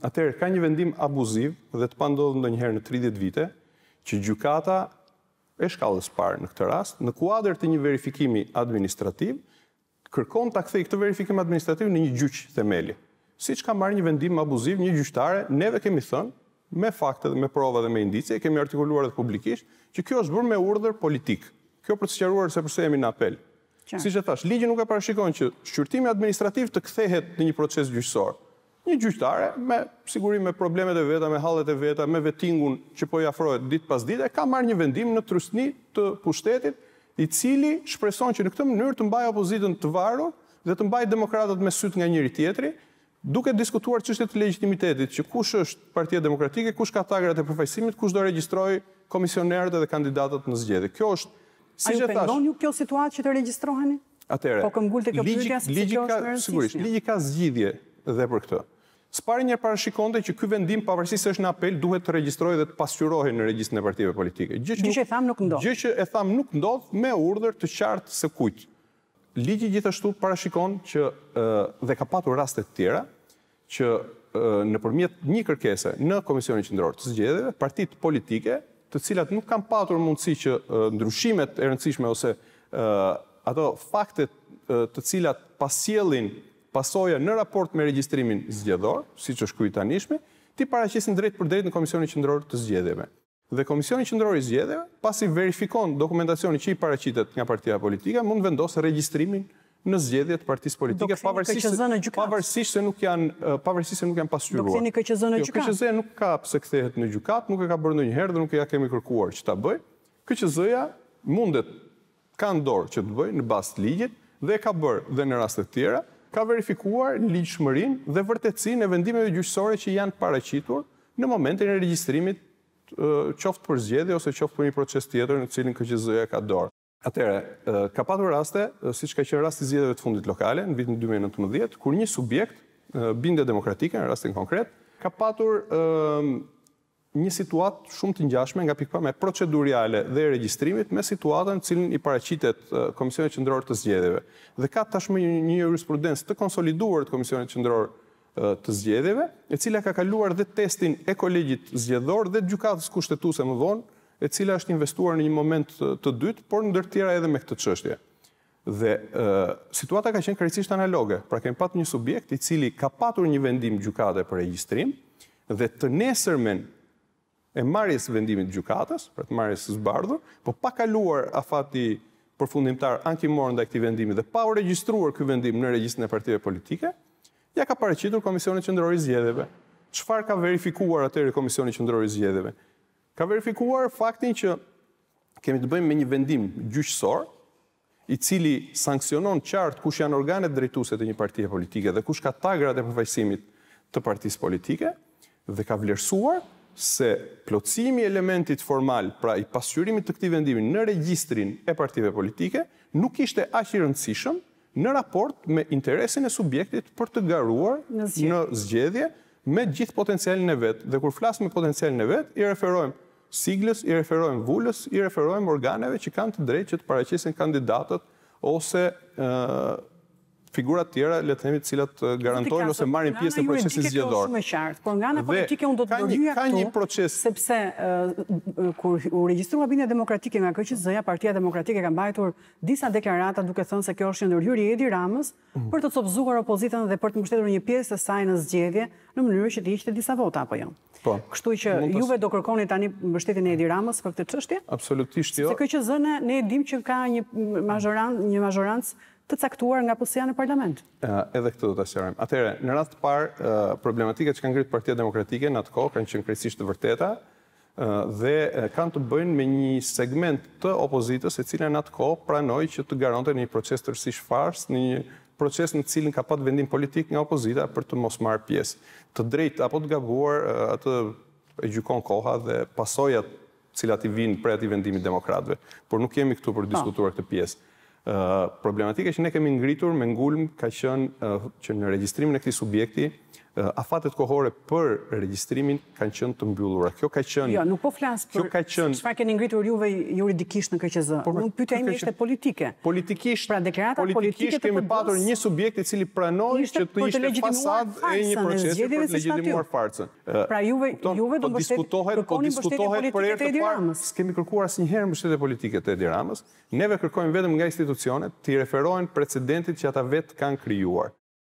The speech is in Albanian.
Atëherë, ka një vendim abuziv dhe të pandodhur ndonjëherë në 30 vite, që gjykata e shkallës parë në këtë rast, në kuadër të një verifikimi administrativ, kërkon ta kthejë këtë verifikim administrativ në një gjyq themeli. Siç ka marrë një vendim abuziv një gjyqtare, neve kemi thënë, me fakte dhe me prova dhe me indicie, kemi artikuluar edhe publikisht, që kjo është bërë me urdhër politik. Kjo për të sqaruar se pse jemi në apel. Siç e thash, ligji nuk e parashikon që shqyrtimi administrativ të kthehet në një proces gjyqësor. Një gjyqtare, me siguri me problemet e veta, me hallet e veta, me vettingun që po i afrohet ditë pas dite, ka marrë një vendim në trysni të pushtetit, i cili shpreson që në këtë mënyrë të mbajë opozitën të varur dhe të mbajë demokratët me syt nga njëri tjetri, duke diskutuar çështjet e legjitimitetit, që kush është Partia Demokratike, kush ka tagrat e përfaqësimit, kush do regjistrojë komisionerët dhe kandidatët në zgjedhje. Kjo është, siç e thash. A ju pengon ju kjo situatë që të regjistroheni? Atëherë, po këmbgulte kjo pyetja se kjo është më sigurisht, ligji ka zgjidhje dhe për këtë. S'pari një parashikonte që ky vendim, pavarësisht se është në apel, duhet të regjistrohej dhe të pasqyrohej në regjistrin e partive politike. Gjë që e tham nuk ndodh. Gjë që e tham nuk ndodh me urdhër të qartë se kujt. Ligji gjithashtu parashikon që dhe ka patur raste të tjera që nëpërmjet një kërkese në Komisionin Qendror të Zgjedhjeve, partitë politike, të cilat nuk kanë patur mundësi që ndryshimet e rëndësishme ose ato faktet të cilat pasjellin pasoja në raport me regjistrimin zgjedhor, siç është ky i tanishmi, ti paraqesin drejt për drejt në Komisionin Qendror të Zgjedhjeve. Dhe Komisioni Qendror i Zgjedhjeve, pasi verifikon dokumentacionin që i paraqitet nga partia politike, mund vendosë regjistrimin në zgjedhje të partisë politike, pavarësisht se nuk janë pasqyruar. Do ktheni KQZ në gjykat? KQZ nuk ka pse kthehet në gjykat, nuk e ka bërë ndonjëherë dhe nuk e ja kemi kërkuar që ta bëj. KQZ-ja mundet, ka në dorë që të bëj në bazë të ligjit dhe e ka bërë dhe në raste të tjera, ka verifikuar ligjshmërinë dhe vërtetësinë e vendimeve gjyqësore që janë paraqitur në momentin e regjistrimit qoftë për zgjedhje ose qoftë për një proces tjetër në cilin KQZ-ja ka dorë. Atëherë, ka patur raste, siç ka qenë rasti i zgjedhjeve të fundit lokale në vitin 2019, kur një subjekt, Bindje Demokratike në rastin konkret, ka patur një situatë shumë të ngjashme nga pikpamja proceduriale dhe e regjistrimit me situatën në cilën i paraqitet Komisioni Qendror të Zgjedhjeve. Dhe ka tashmë një jurisprudencë të konsoliduar të Komisionit Qendror të Zgjedhjeve, e cila ka kaluar dhe testin e kolegjit zgjedhor dhe gjykatës kushtetuese më vonë, e cila është investuar në një moment të dytë, por ndër të tjera edhe me këtë çështje. Dhe situata ka qenë krejtësisht analoge. Pra kemi patur një subjekt i cili ka patur një vendim gjykate për regjistrim dhe të nesërmen e marrjes vendimit gjykatës, për të marrjes së zbardhur, po pa kaluar afati përfundimtar ankimor ndaj këtij vendimi dhe pa u regjistruar ky vendim në regjistrin e partive politike, ja ka paraqitur Komisioni Qendror i Zgjedhjeve. Çfarë ka verifikuar atëherë Komisioni Qendror i Zgjedhjeve? Ka verifikuar faktin që kemi të bëjmë me një vendim gjyqësor, i cili sankcionon qartë kush janë organet drejtuese të një partie politike dhe kush ka tagrat e përfaqësimit të partisë politike, dhe ka vlerësuar se plotësimi i elementit formal, pra i pasqyrimit të këtij vendimi në regjistrin e partive politike, nuk ishte aq i rëndësishëm në raport me interesin e subjektit për të garuar në zgjedhje me gjithë potencialin e vet. Dhe kur flas me potencialin e vet, i referojmë siglës, i referojmë vulës, i referojmë organeve që kanë të drejtë që të paraqesin kandidatët ose figurat tjera, le të themi, të cilat garantojnë ose marrin pjesë në procesin zgjedhor. Por nga ana politike unë do të vërhyja këtu, sepse kur u regjistrua Bindja Demokratike nga KQZ-ja, Partia Demokratike ka mbajtur disa deklarata duke thënë se kjo është një ndërhyrje e Edi Ramës për të copëzuar opozitën dhe për të mbështetur një pjesë të saj në zgjedhje në mënyrë që të hiqte disa vota apo jo. Kështu që juve do kërkoni tani mbështetjen e Edi Ramës për këtë çështje? Absolutisht jo. Se KQZ-ja ne e dimë që ka një mazhorancë të caktuar nga PS-ja në parlament. Edhe këtë do ta sqarojmë. Atëherë, në radhë të parë, problematikat që kanë ngritur Partia Demokratike në atë kohë kanë qenë krejtësisht të vërteta dhe kanë të bëjnë me një segment të opozitës e cila në atë kohë pranoi që të garantonte një proces tërësisht fars, në një proces në cilin ka pat vendim politik nga opozita për të mos marrë pjesë. Të drejtë apo të gabuar, atë e gjykon koha dhe pasojat cilat i vinë prej atij vendimit demokratëve. Por nuk jemi këtu për të diskutuar këtë pjesë. Problematika që ne kemi ngritur me ngulm ka qenë që në regjistrimin e këtij subjekti afatet kohore për regjistrimin kanë qenë të mbyllura. Kjo ka qenë... Jo, nuk po flas për çfarë keni ngritur juve juridikisht në KQZ. Unë pyetja ime ishte politike. Politikisht, pra deklarata politike kemi patur një subjekt i cili pranoi që të ishte fasadë e një procesi për të legjitimuar farcën. Pra juve do diskutohet për herë të parë. S'kemi kërkuar asnjëherë mbështetje politike të Edi Ramës. Neve kërkojmë vetëm nga institucionet të i referohen precedentit që ata vetë kanë krijuar.